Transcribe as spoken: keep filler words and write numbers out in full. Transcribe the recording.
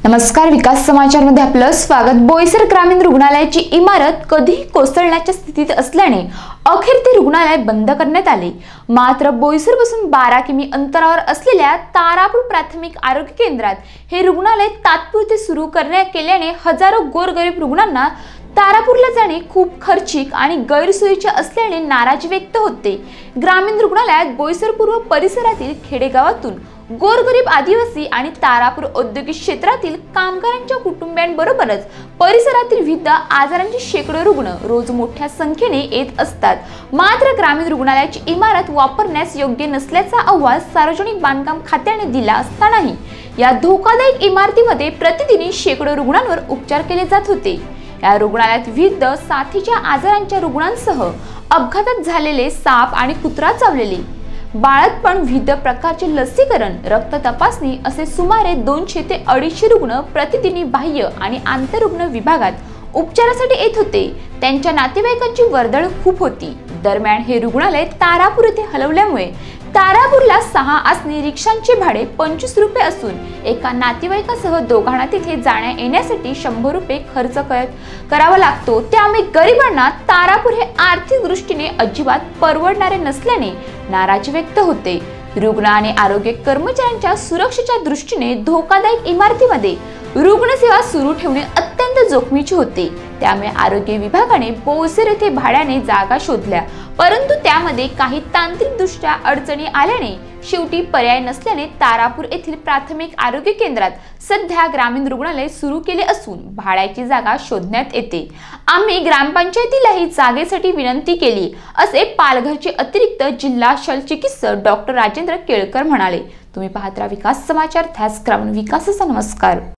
नमस्कार, विकास समाचार मध्ये आपलं स्वागत। बोईसर ग्रामीण रुग्णालयाची इमारत कधीही कोसळण्याच्या स्थितीत असल्याने अखेर ते रुग्णालय बंद करण्यात आले। मात्र बोईसर पासून बारा किमी अंतरावर असलेल्या तारापूर प्राथमिक आरोग्य केंद्रात हे रुग्णालय तात्पुरते सुरू करण्यात केल्याने हजारो गोरगरीब रुग्णांना तारापूरला जाणे खूप खर्चिक आणि गैरसोयीचे असल्याने नाराजी व्यक्त होते। ग्रामीण रुग्णालयात बोईसर पूर्व परिसरातील खेडेगावातून गोरगरीब आदिवासी आणि तारापूर औद्योगिक क्षेत्रातील कामगारांच्या कुटुंबियांबरोबरच परिसरातील विविध आजारांचे शेकडो रुग्ण रोज मोठ्या संख्येने येत असतात। मात्र ग्रामीण रुग्णालयाची इमारत वापरण्यास योग्य नसल्याचा अहवाल सार्वजनिक बांधकाम खात्याने दिला असतानाही या धोकादायक इमारतीमध्ये प्रतिदिन शेकडो रुग्णांवर उपचार केले जात होते। या रुग्णालयात विविध साथीच्या आजारांच्या रुग्णांसह अपघातात झालेले, साप आणि कुत्रा चावलेले, बाळंतपण, विविध प्रकारचे लसीकरण, रक्त तपासणी असे सुमारे दोनशे ते अडीचशे रुग्ण प्रतिदिनी बाह्य आणि आंतररुग्ण विभागात उपचारासाठी येत होते। त्यांच्या नातेवाईकांची वर्दळ खूप होती। दरम्यान हे रुग्णालय तारापूर येथे हलवल्यामुळे तारापूरला सहा आसनी रिक्षांचे भाडे पंचवीस रुपये असून एका नातेवाईकासह दोघांना तिथे जाण्या येण्यासाठी शंभर रुपये खर्च करावा लागतो। त्यामुळे गरिबांना तारापूर हे आर्थिक दृष्टीने अजिबात परवडणारे नसल्याने नाराजी व्यक्त होते। रुग्ण आणि आरोग्य कर्मचाऱ्यांच्या सुरक्षेच्या दृष्टीने धोकादायक इमारतीमध्ये रुग्णसेवा सुरू ठेवणे अत्यंत जोखमीचे होते। त्यामुळे आरोग्य विभागाने बोईसर येथे भाड्याने जागा शोधल्या, परंतु त्यामध्ये काही तांत्रिक दृष्ट्या अडचणी आल्याने शेवटी पर्याय नसल्याने तारापूर येथील प्राथमिक आरोग्य केंद्रात सध्या ग्रामीण रुग्णालय सुरू केले असून भाड्याची जागा शोधण्यात येते। आम्ही ग्रामपंचायतीलाही जागेसाठी विनंती केली, असे पालघरचे अतिरिक्त जिल्हा शल्यचिकित्सक डॉक्टर राजेंद्र केळकर म्हणाले। तुम्ही पाहत राहा विकास समाचार, त्याच ग्रामीण विकासाचा नमस्कार।